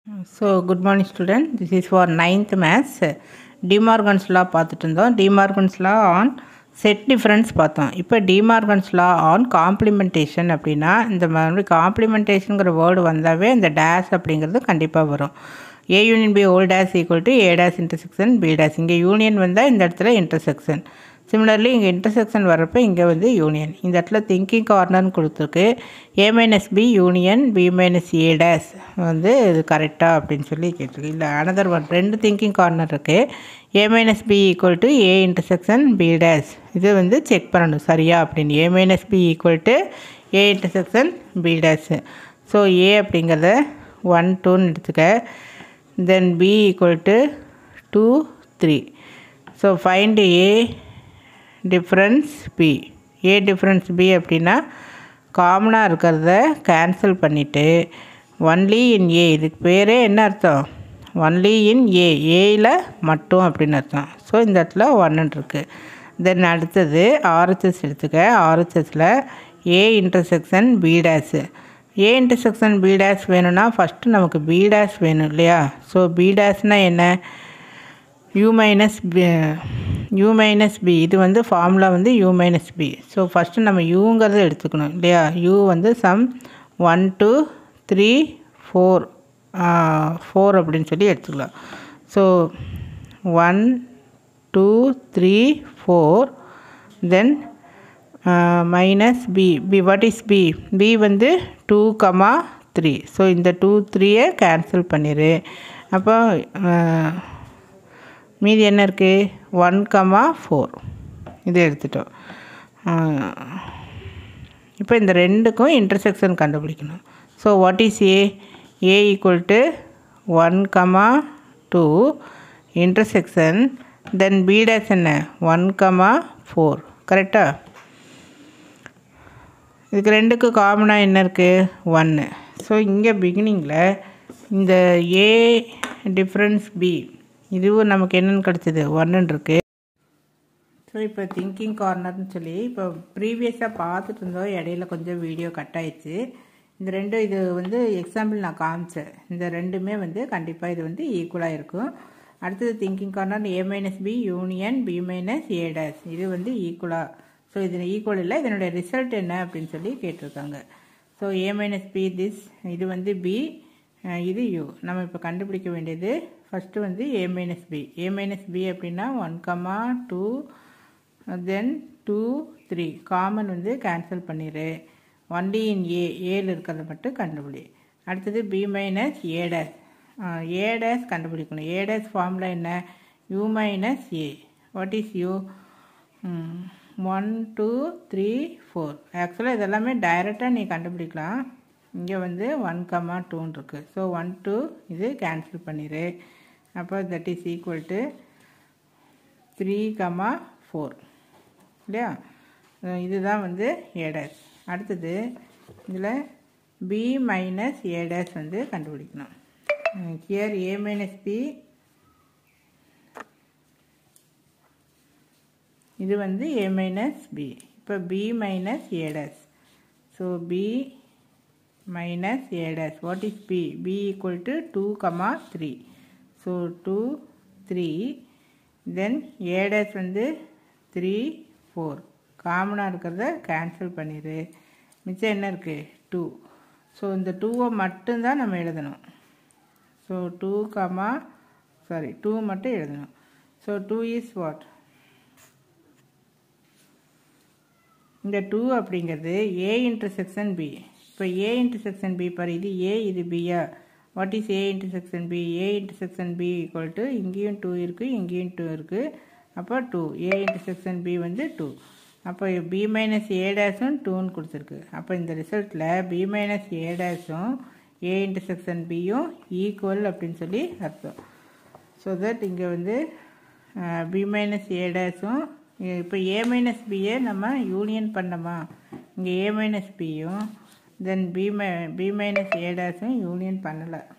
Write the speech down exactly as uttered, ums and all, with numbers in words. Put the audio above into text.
So, good morning student. This is for ninth maths. De Morgan's law பார்த்துட்டு இருந்தோம். De Morgan's law on set difference பார்த்தோம். இப்போ De Morgan's law on complementation அப்படின்னா இந்த மாதிரி complementationங்கிற word வந்தாவே இந்த dash அப்படிங்கிறது கண்டிப்பாக வரும். A union B whole dash equal to A dash intersection B dash. இங்கே யூனியன் வந்தால் இந்த இடத்துல intersection. சிமிலர்லி இங்கே இன்டர்செக்ஷன் வரப்போ இங்கே வந்து யூனியன். இந்த இடத்துல திங்கிங் கார்னர்னு கொடுத்துருக்கு. A minus B union B minus A dash வந்து இது கரெக்டாக அப்படின்னு சொல்லி கேட்டிருக்கு. இல்லை அனதர் ஒன் ரெண்டு திங்கிங் கார்னர் இருக்குது. A minus B equal to A intersection B dash. இது வந்து செக் பண்ணணும் சரியா அப்படின்னு. A minus B equal to A intersection B dash. So A அப்படிங்கிறத ஒன் டூன்னு எடுத்துக்க. Then B equal to two three. So find A difference B. A difference B அப்படின்னா காமனாக இருக்கிறத கேன்சல் பண்ணிவிட்டு ஒன்லி இன் ஏ. இதுக்கு பேரே என்ன அர்த்தம்? ஒன்லி இன் ஏ, ஏயில் மட்டும் அப்படின்னு அர்த்தம். ஸோ இந்த இடத்துல ஒன்னு இருக்குது. தென் அடுத்தது ஆர்ஹெச்எஸ் எடுத்துக்க. ஆர்ஹெச்எஸில் A intersection B dash. A intersection B dash வேணும்னா ஃபஸ்ட்டு நமக்கு பி டேஸ் வேணும் இல்லையா? ஸோ பி டேஸ்னால் என்ன? u minus B u minus B. இது வந்து ஃபார்முலா வந்து u minus B. So first நம்ம யூங்கிறத எடுத்துக்கணும் இல்லையா? u வந்து sum one two three four four அப்படின்னு சொல்லி எடுத்துக்கலாம். So one two three four. Then minus B. B what is B? B வந்து டூ கமா த்ரீ. ஸோ இந்த டூ த்ரீயை கேன்சல் பண்ணிடு. அப்போ மீதி என்ன இருக்குது? One comma four. இது எடுத்துட்டோம். இப்போ இந்த ரெண்டுக்கும் இன்டர்செக்ஷன் கண்டுபிடிக்கணும். So what is A? A equal to one comma two intersection. Then B dash என்ன? One comma four. கரெக்டாக? இதுக்கு ரெண்டுக்கு காமனாக என்ன இருக்குது? ஒன்று. ஸோ இங்கே பிகினிங்கில் இந்த ஏ டிஃப்ரென்ஸ் பி இதுவும் நமக்கு என்னென்னு கிடச்சிது? ஒன்னு இருக்குது. ஸோ இப்போ திங்கிங் கார்னர்னு சொல்லி இப்போ ப்ரீவியஸாக பார்த்துட்டு இருந்தோம். இடையில கொஞ்சம் வீடியோ கட் ஆயிடுச்சு. இந்த ரெண்டும் இது வந்து எக்ஸாம்பிள் நான் காமிச்சேன். இந்த ரெண்டுமே வந்து கண்டிப்பாக இது வந்து ஈக்குவலாக இருக்கும். அடுத்தது thinking corner A minus B union B minus A dash. இது வந்து ஈக்குவலாக. ஸோ இது ஈக்குவல் இல்லை. இதனுடைய ரிசல்ட் என்ன அப்படின்னு சொல்லி கேட்டிருக்காங்க. So A minus B this. இது வந்து பி, இது யூ. நம்ம இப்போ கண்டுபிடிக்க வேண்டியது ஃபஸ்ட்டு வந்து A minus B. A minus B அப்படின்னா one comma two then two three. Common வந்து கேன்சல் பண்ணிடு. ஒன்லி இன் ஏ, ஏல இருக்கிறத மட்டும் கண்டுபிடி. அடுத்தது B minus A dash. A dash கண்டுபிடிக்கணும். ஏ டேஸ் ஃபார்முலா என்ன? U minus A. What is U? One two three four. ஆக்சுவலாக இதெல்லாமே டைரெக்டாக நீ கண்டுபிடிக்கலாம். இங்கே வந்து ஒன் கமா டூன்னு இருக்குது. ஸோ ஒன் டூ இது கேன்சல் பண்ணிடு. அப்போ that is equal to three comma four இல்லையா? இதுதான் வந்து ஏ டேஸ். அடுத்தது இதில் பி மைனஸ் ஏ டேஸ் வந்து கண்டுபிடிக்கணும். Here A minus B. இது வந்து ஏ மைனஸ் பி. இப்போ B minus A dash. So B minus a dash. What is b? b equal to two comma three. So two three. Then a dash வந்து three four. காமனாக இருக்கிறத cancel பண்ணிடு. மிச்சம் என்ன இருக்குது? டூ. ஸோ இந்த டூவை மட்டும்தான் நம்ம எழுதணும். So two comma sorry two மட்டும் எழுதணும். So two is what? இந்த டூ அப்படிங்கிறது ஏ இன்டர்செக்ஷன் பி. இப்போ ஏ இன்டர்செக்ஷன் பி பாரு. இது ஏ, இது பியா? What is A intersection B? A intersection B equal to இங்கேயும் டூ இருக்குது, இங்கேயும் டூ இருக்குது. அப்போ டூ. ஏ இன்டர்செக்ஷன் பி வந்து டூ. அப்போ பி மைனஸ் ஏ டேஸும் டூன்னு கொடுத்துருக்கு. அப்போ இந்த ரிசல்ட்டில் பி மைனஸ் ஏ டேஸும் ஏ இன்டர்செக்ஷன் பியும் ஈக்குவல் அப்படின்னு சொல்லி அர்த்தம். ஸோ தட் இங்கே வந்து பி மைனஸ் ஏ டேஸும் இப்போ ஏ மைனஸ் பியை நம்ம யூனியன் பண்ணோமா? இங்கே ஏ மைனஸ் பியும் தென் பி மை பி மைனஸ் ஏ டேஸும் யூனியன் பண்ணலை.